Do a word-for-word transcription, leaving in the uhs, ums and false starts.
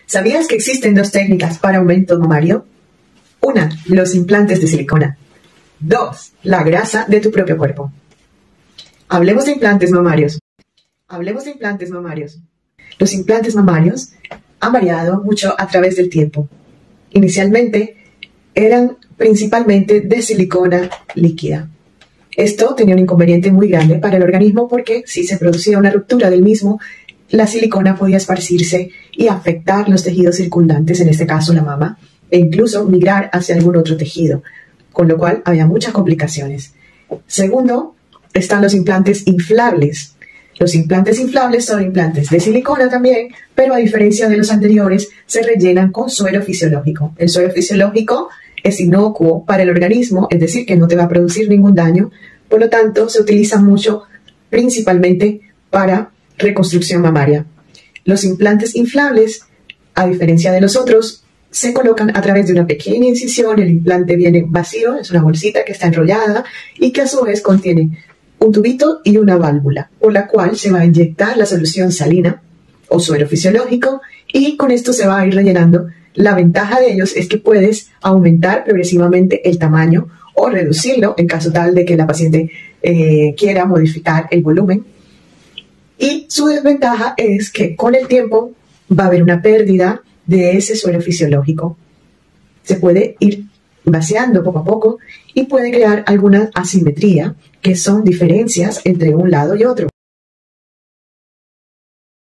¿Sabías que existen dos técnicas para aumento mamario? Una, los implantes de silicona. Dos, la grasa de tu propio cuerpo. Hablemos de implantes mamarios. Hablemos de implantes mamarios. Los implantes mamarios han variado mucho a través del tiempo. Inicialmente eran principalmente de silicona líquida. Esto tenía un inconveniente muy grande para el organismo porque si se producía una ruptura del mismo, la silicona podía esparcirse y afectar los tejidos circundantes, en este caso la mama, e incluso migrar hacia algún otro tejido, con lo cual había muchas complicaciones. Segundo, están los implantes inflables. Los implantes inflables son implantes de silicona también, pero a diferencia de los anteriores, se rellenan con suero fisiológico. El suero fisiológico es inocuo para el organismo, es decir, que no te va a producir ningún daño, por lo tanto, se utiliza mucho principalmente para reconstrucción mamaria. Los implantes inflables, a diferencia de los otros, se colocan a través de una pequeña incisión. El implante viene vacío, es una bolsita que está enrollada y que a su vez contiene un tubito y una válvula, por la cual se va a inyectar la solución salina o suero fisiológico y con esto se va a ir rellenando. La ventaja de ellos es que puedes aumentar progresivamente el tamaño o reducirlo en caso tal de que la paciente eh, quiera modificar el volumen. Y su desventaja es que con el tiempo va a haber una pérdida de ese suero fisiológico. Se puede ir vaciando poco a poco y puede crear alguna asimetría, que son diferencias entre un lado y otro.